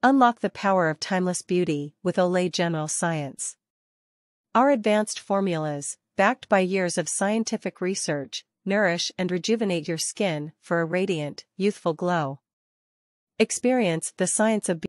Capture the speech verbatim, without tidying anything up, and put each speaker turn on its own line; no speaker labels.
Unlock the power of timeless beauty with Olay General Science. Our advanced formulas, backed by years of scientific research, nourish and rejuvenate your skin for a radiant, youthful glow. Experience the science of beauty.